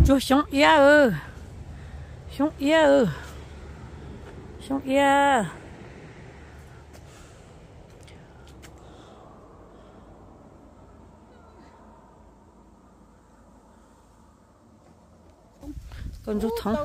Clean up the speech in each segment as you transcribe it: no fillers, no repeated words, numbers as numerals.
cho sống ia ơ sống ia ơ sống ia con chú thống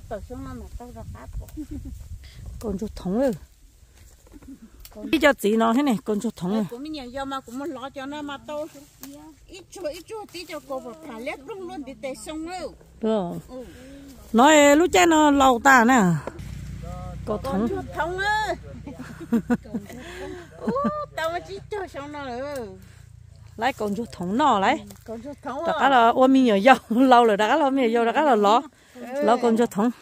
con chú thống ơi bây giờ gì nó thế này con chú thống ơi cũng nhiều do mà cũng muốn lo cho nó mà tôi ít chút tí cho cô vào thả lép luôn luôn để tè xong rồi nói lúc chơi nó lâu ta nè con thống thống ơi tao mới chỉ cho xong nó rồi lấy con chú thống nó lấy con chú thống đó là ôm nhiều dâu lâu rồi đó là ôm nhiều dâu đó là lo con chú thống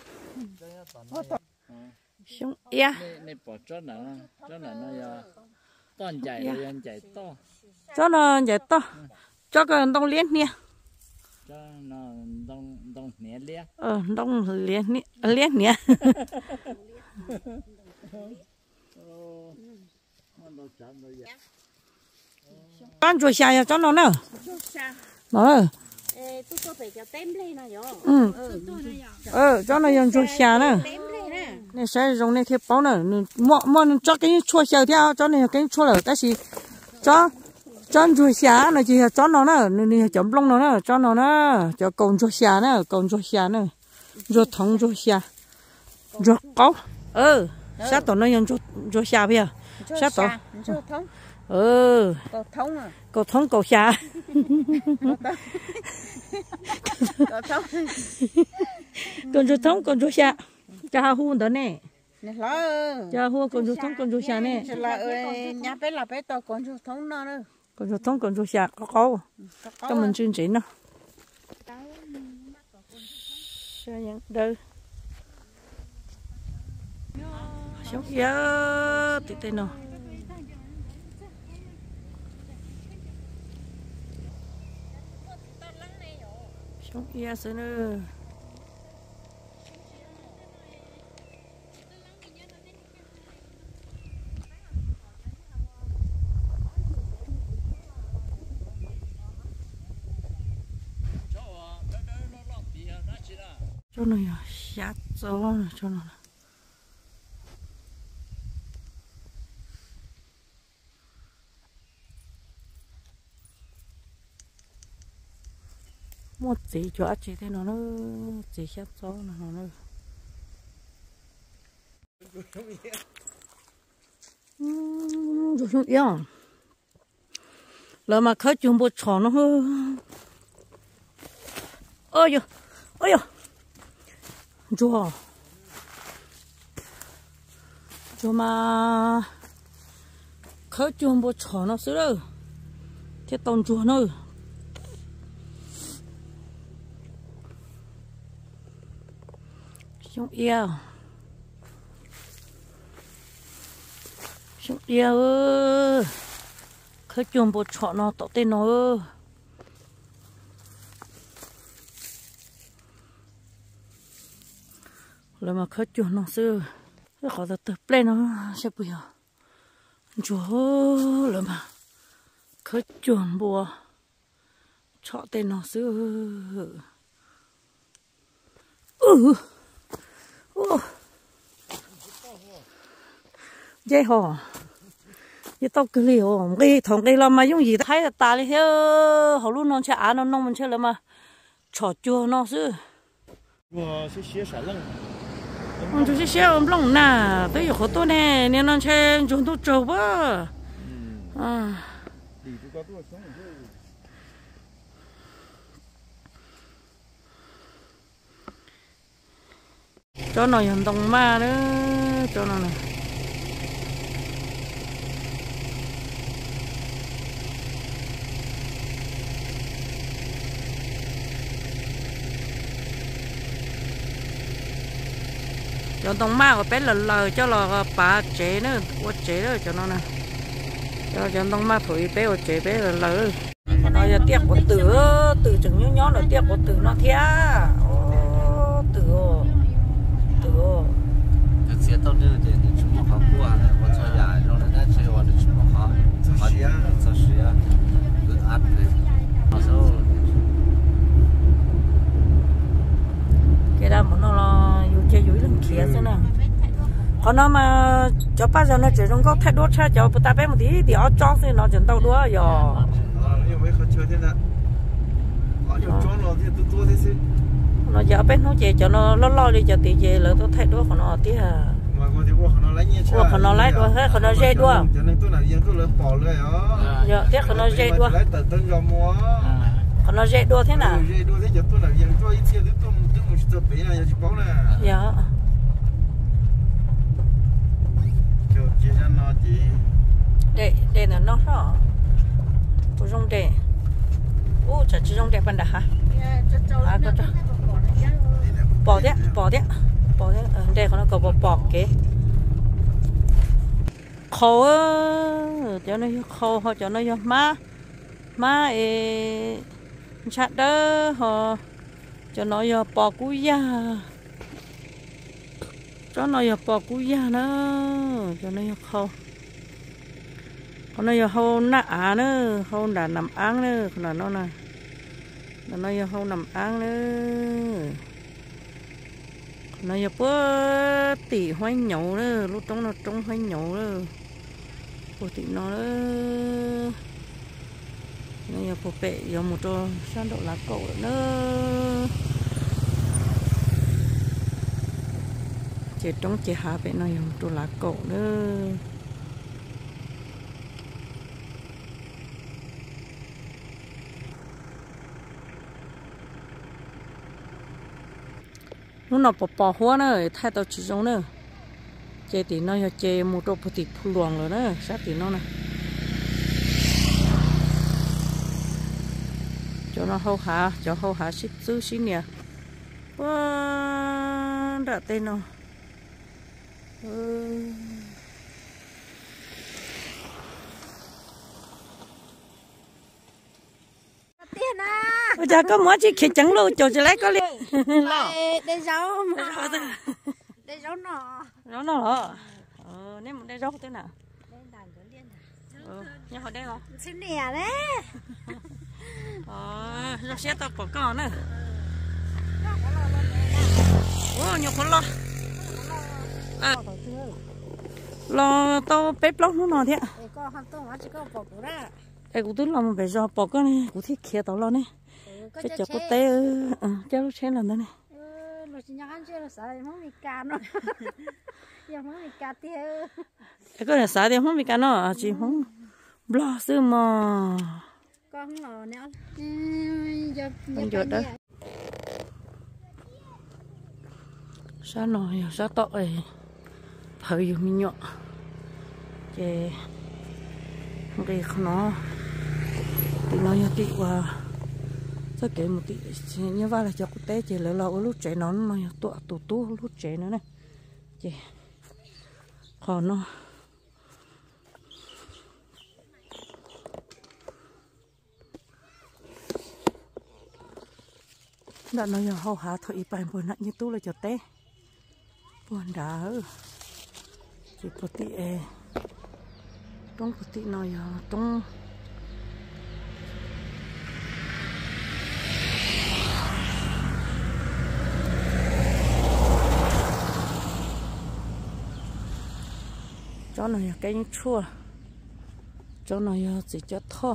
xong ia này bỏ cho nó giờ toàn chạy rồi anh chạy to cho nó chạy to cho cái đông liên nè cho nó đông nhẹ liếc đông liên nè con chuột xà cho nó nữa nó tôi có phải cho tem lên này rồi cho nó dùng chuột xà nữa này sẽ dùng này thì bao nữa mua cho cái chuột xà theo cho này cái chuột là cái gì cho chuột xà này chỉ cho nó nữa này chấm lông nó nữa cho nó nữa cho con chuột xà nữa chuột thống chuột xà chuột cáu sát tụi nó dùng chuột xà bây giờ sát tụi cầu thống cầu xà con chuột xà cha hu đó nè cha hu con chuột xà nè nhà bé là bé to con chuột thống nó nữa con chuột xà có câu cho mình chương trình nó sao vậy đâu sống giá tí tê nó sống giá sao nữa cho nó sát gió cho nó một gì cho chị thế nó chỉ sát gió nó rồi yêu là mà khơi chung bộ trò nó ôi ôi cho mà khơi chung bộ trò nó xứ đâu thế tông chùa nữa xong yêu khơi chung bộ trò nó tao tên nó là mà khơi chuột nó xưa nó khó từ plei nó sẽ bây giờ chúa là mà khơi chuột bùa chọn tên nó xưa dây hò dây tao cứ liều cái thằng cái làm mà dùng gì thấy là ta đi theo họ luôn nó chả nó nông mình chơi là mà chọn chuột nó xưa chú sẽ xé ông lông nè, tới giờ khó tôi nè, nên nó chơi chúng tôi trâu quá, cho nó hiện động ma nữa, cho nó này. Cho tông ma của bé lờ cho là bà chế nữa, quất chế nữa cho nó nè, cho tông ma thổi bé quất chế bé lờ, nó giờ tiếc của từ chừng nhó nó tiếc của từ nó thia, từ. 这些到这里的什么好过啊？我操呀，让人家吃我的什么好，好的呀，这是呀，安的，到时候。 họ nó mà cho bao giờ nó chỉ trong có thay đổi cha cho bữa ta bé một tí thì họ cho thì nó chẳng đâu đua giờ nó giờ bé nó chỉ cho nó lo đi cho tí về lỡ tôi thay đổi của nó tí à của nó lấy đua hết của nó dây đua giờ tiếc của nó dây đua của nó dây đua thế nào dạ đây là nó đó不用的哦这只用的笨的哈啊这bỏ đấy đây nó có bỏ cái khâu cho nó khâu họ cho nó má chặt đó họ cho nó bỏ cú da cho nó bỏ cú da nữa cho nó khâu nó hô nã nữa hô đã nằm áng nữa còn nó nè nó hô nằm áng nữa nó bữa tỉ hoay nhậu nữa lúc trong nó trong hoay nhậu nữa bữa tỉ nó nữa nó bữa bẹ giờ một trò sang độ lá cậu nữa chỉ trong chỉ hạ bẹ nó giờ một trò lá cậu nữa lúc nào bỏ hoa nữa thay tao chỉ giống nữa chơi thì nó chơi một chỗ thì phun luồng rồi đó sát thì nó này cho nó hâu hạ xích giữ xí nè đã tên nó bây giờ có món gì khét trắng luôn cho lấy có liền đây rau nó nếu mà đây rau thế nào nhưng họ đây không xin nè đấy nó sẽ tao bỏ con nữa nhiều con lo tao bếp lóc nó nọ thế em cũng tính làm về do bỏ con này cũng thích kia tao lo này cái chợ có té cho lúc xem lần nữa này cái này xả thì không bị cá nó chỉ không lo sư mà con ngò nữa con chuột đó sao nồi sao tội thời dùng mình nhọ chè cái nó thì nó như tí qua sao kể một tí như vậy là cho cái té chè lỡ lỡ lúc trẻ nó tụ lúc trẻ nữa này chè còn nó đã nói là hậu hạ thôi bài buồn nặng như tú là cho té buồn đã chỉ có tí trong có tí nói trong cho này cái chua cho này chỉ cho thô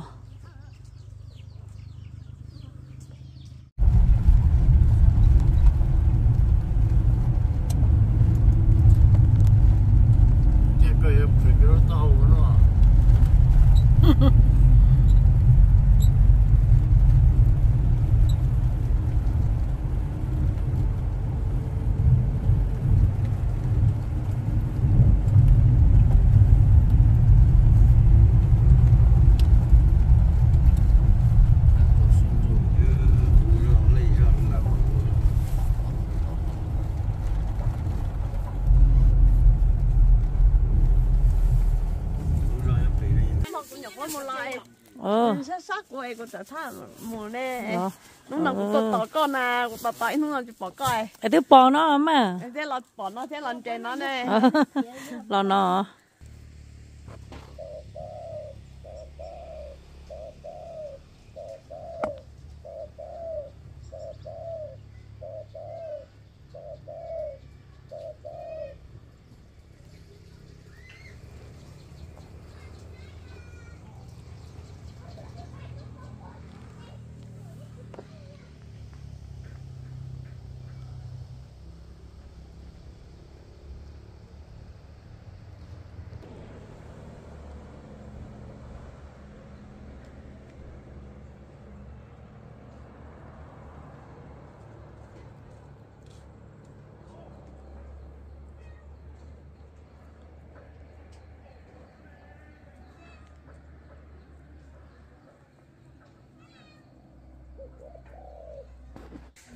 sắc quay của ta mùa này lúc nào cũng tỏ con à cũng tỏ lúc nào chỉ bỏ coi cái thứ bỏ nó mà thế là bỏ nó thế lần trên nó này là nó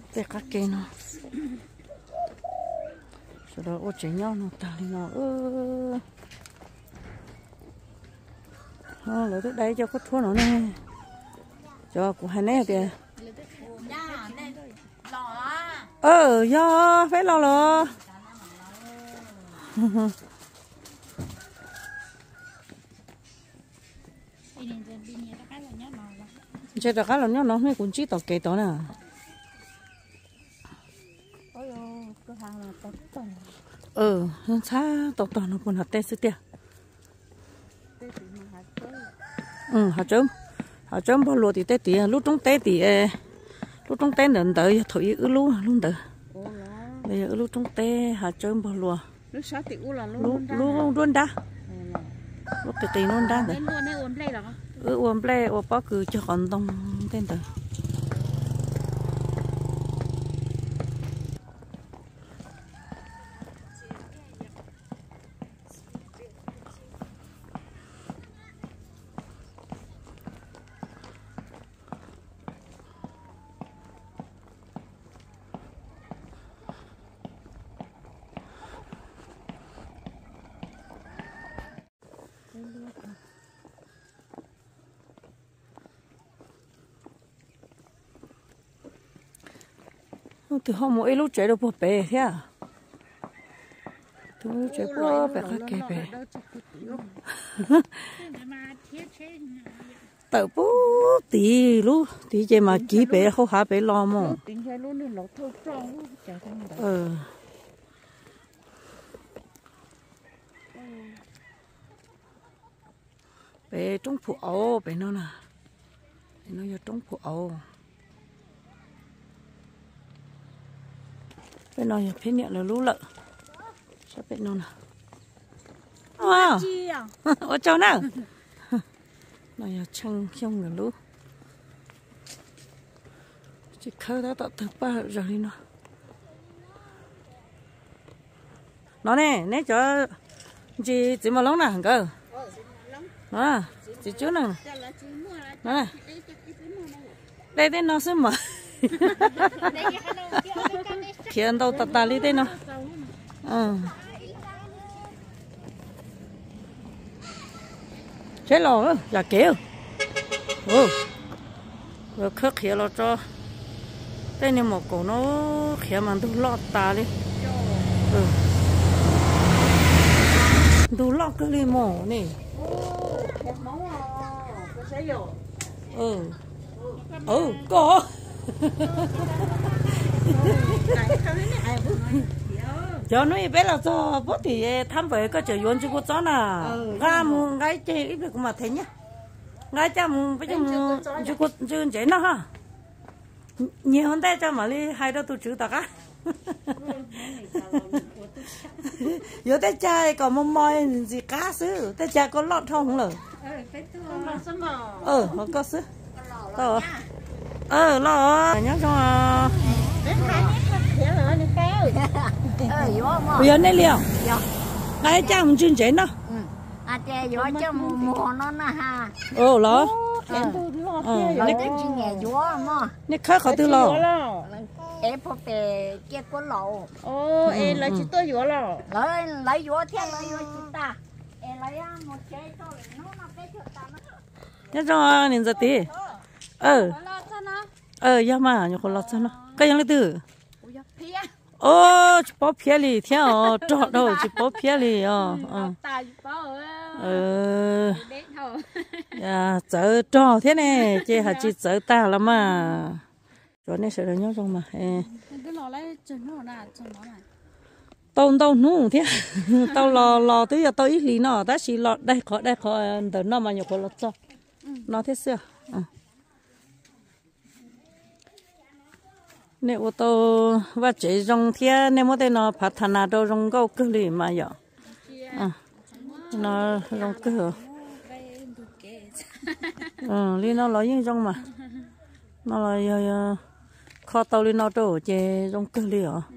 để các cây nó sau đó ô chế nhau nó ta đi nó lấy tới đây cho có thua nó nè cho của hai nè kìa do phải lo chơi được cái là nó mới cũng chỉ tao kể tao nè xa tao nó còn hạt tê xí tiệt hạt chấm bao lúa thì tê tì lúc trong tê thì lúc trong tê đợt tới thổi lúa luôn đợt bây giờ lúc trong tê hạt chấm bao lúa lúc luôn đá lúc tì luôn đá đấy uốn ple uốn bao cứ cho con tông tên tới từ hôm mỗi lúc chạy đâu bỏ bể thế à? Từ lúc chạy bỏ bể khác kề bể. Tao bố tí lúc tí chơi mà kỹ bể không hả bể lo mà. Bể trong phụ ấu bể nó nè, nó vô trong phụ ấu. Bên nó phía nhẹ là lú lợ, sao bên nó nè, wow, ở chỗ nào, này chăng trong là lú, chỉ khơi đã tạo thực ba rồi nó nè, nè cho chị chỉ mà lóng nè cơ, nó chị chú nè, nó đây đây nó xem mà. Khiến đâu tạt đi đây nó, chết rồi, giả kéo, rồi khớp kia lo cho, đây này một cổ nó kia mà đủ lọt ta đi, đủ lọt cái gì mỏ này, có. Cho nó bé là cho bố thì thăm về có chờ yuan cho cô cháu nè, ga mua gái chơi ít được mà thấy nhá, gái cha mua bây giờ mua cho cô chơi chế nó ha, nhiều hơn đây cho mà đi hai đứa tụi chữ ta á, giờ đây cha còn mong mỏi gì cá xứ, đây cha có lọt không rồi, có xứ, lo nhớ cho bây giờ này liều cái cha mình chuyên chế nó cha gió cho mùa nó nè ha lo lấy cái chuyện nghề gió mà nè khác họ từ lo em phải về kia có lẩu em lấy chỉ tôi gió lo lấy gió theo lấy gió chỉ ta em lấy một trái thôi nó cái chỗ ta nhớ cho nên giờ tí ya mà nhớ con lọt cho nó cái gì lấy từ chỉ bỏ phía đi theo trọt đâu chỉ bỏ phía đi chở trò thế này chị hả chị chở ta lắm mà chỗ này sợ nhớ trong mà tao nung thế tao lò tới giờ tao ít lý nó ta chỉ lọt đây khó đợt nó mà nhớ con lọt cho nó thế xưa nếu ô tô và chế rong thia nếu mà đây nó phát thanh nào đâu rong câu cứ lì mà giờ nó rong cứ lì nó nói như rong mà nó là kho tàu lì nó đâu chế rong cứ lì à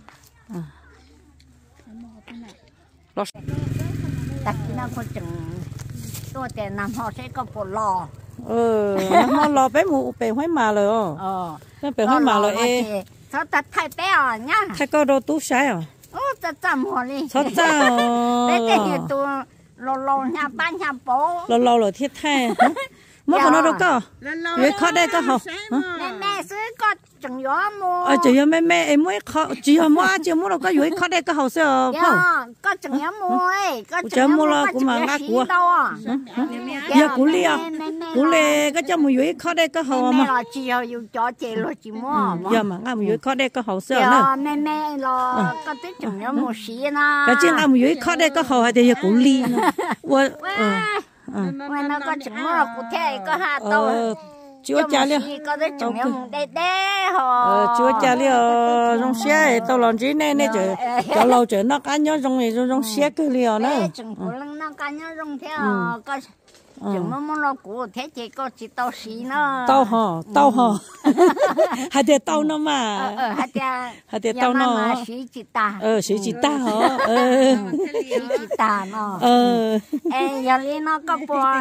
đặt nó có chừng tôi để nằm họ sẽ có bộ lò nó lò bé mù bé hoái mà rồi bé hoái mà rồi sao ta thay bé à nhá thay có đồ tú sai à ô ta chăm hồ đi sao sao bé cái tụ lâu nhà bán nhà bố lâu rồi thiết thay mua cái nó đâu có vậy khó đây có hả mẹซื้อก็จังยอมู chỉ có mẹ em mới khó chỉ mua đâu có vậy khó đây có hậu sao không cóจังยอมูấy có จังmua là cũng mà ngã của giờ cú lê có cho một vậy khó đây có hậu mà là chỉ有cho chị rồi chị mua giờ mà ngã một vậy khó đây có hậu sao nữa mẹ là có tớiจังยอมูxí na cái chuyện ngã một vậy khó đây có hậu hay thì giờ cú lê ngoài nó có chừng mưa cụ thể có hạt tàu chúa cha liền có tới chừng mưa đê đê hồ chúa cha liền trong xe tàu lòn chỉ nên nên cho lâu chờ nó cá nhớ trong này trong xe cứ liền nữa chừng cụ lăng nó cá nhớ trong theo có chừng mưa nó cụ thể chỉ có chỉ tàu xí nó tàu hả hai đứa tàu nó mà hai đứa tàu nó xí chỉ ta xí chỉ ta hả xí chỉ ta nó giờ đi nó có bò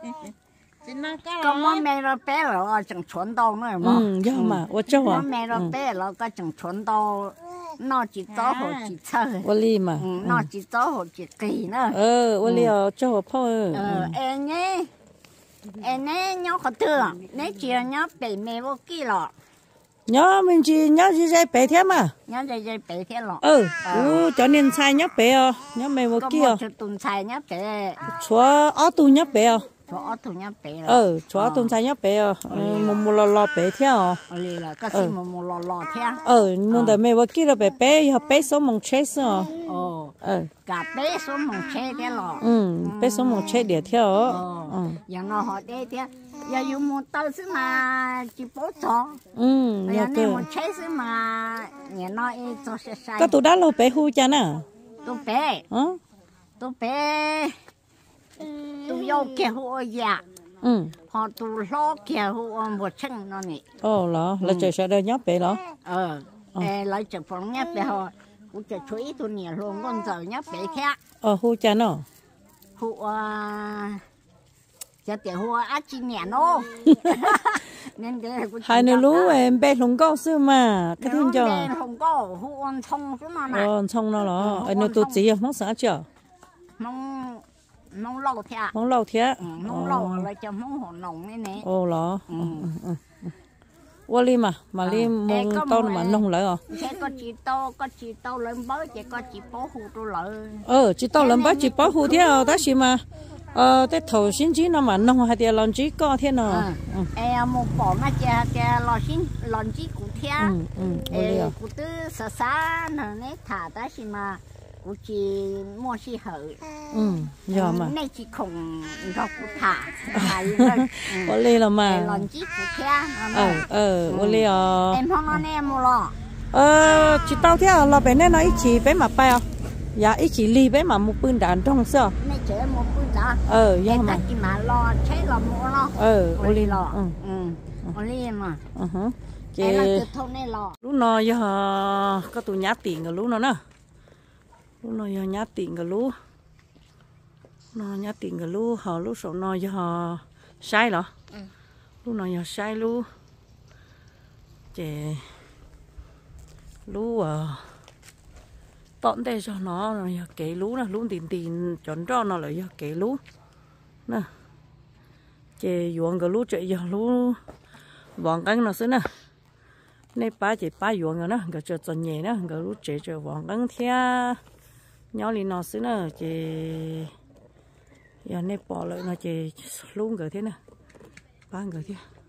có món mẹ nó bé rồi chẳng chuẩn đâu nữa mà nhưng mà tôi cho món mẹ nó bé rồi có chẳng chuẩn đâu nó chỉ có hồ chỉ chơi tôi mà nó chỉ có hồ chỉ kỳ nữa tôi choพ่อ em nhé nhớ khó thương nếu chiều nhớ bị mẹ vô kia rồi nhớ mình chỉ nhớ gì dây bé thế mà nhớ dây bé thế rồi cho nên sai nhớ bé nhớ mẹ vô kia có tuần sai nhớ bé chúa ở tu nhớ bé chúa tu nhớ bé chúa tuần sai nhớ bé một lò bé theo là có gì một lò theo nhưng mà mẹ vô kia là bé bé số mong chết sao cả bé số mong chết thế rồi bé số mong chết để theo giờ nó họ đây thế giờ dùng một tàu xứ mà chỉ bố cho giờ này một chết xứ mà nhà nó cho sẽ sai có tụi đó là bé hu cha nè tụi bé tụi yêu kia hu dạ họ tụi lo kia hu một chân nó nè là trời sẽ đợi nhóc bé đó lại chụp phóng nhóc bé họ cũng chụp chuối tụi nhẹ luôn con giờ nhóc bé khác hu cha nó hu cho tiền hoa ăn chi nhẹ nó nên cái hai người lú em bé không có xưa mà cái thương cho không có hu ăn thông chúng nó này thông nó là anh nó tụt gì không sợ chưa mong lâu thế mong lâu thế mong lâu là cho mong hồn nồng này nè là qua mà li mong tao mà nông lại rồi thế có chỉ tao lớn bớt chỉ có chỉ bó hù tôi lợi chỉ tao lớn bớt chỉ bó hù thế đó gì mà cái thầu xin chỉ nó mà nông hay thì làm chỉ có thế nào một bỏ mà chỉ lo xin làm chỉ cụ thế cụ tư xa nữa nè thả ta gì mà cụ chỉ mua xí hở giờ mà này chỉ không gặp cụ thả có lẽ là mà làm chỉ cụ thế có lẽ em không nói em mua lo chỉ tao thế là bé này nó ít chỉ bé mà bay dạ ít chỉ li bé mà một bươn đàn trong sao này chỉ một bươn đàn dạ mà chỉ mà lo chế lo mua lo có lẽ lo có lẽ mà chị lúc nào giờ có tụi nhát tiền rồi lúc nào nè lúc nào giờ nhát tiền rồi lúc nó nhát tiền rồi lúc họ lúc số nào giờ sai rồi lúc nào giờ sai lúc chị lúc tận đây cho nó rồi kể lú nè lú tiền chọn cho nó lại kể lú nè chị ruộng cái lú chạy giờ lú vòng cắn nó xí nè nay ba chị ba ruộng rồi nè cái chờ chọn nhẹ nè cái lú chạy chờ vòng cắn theo nhau liền nó xí nè chị giờ nay bỏ lại nó chị lú cái thế nè ba cái thế